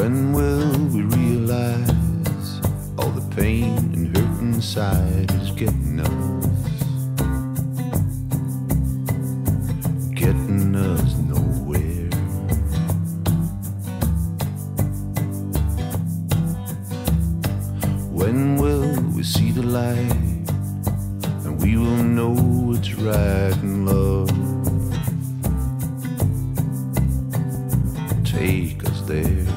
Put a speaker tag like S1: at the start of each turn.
S1: When will we realize all the pain and hurt inside is getting us, getting us nowhere? When will we see the light and we will know it's right and love take us there?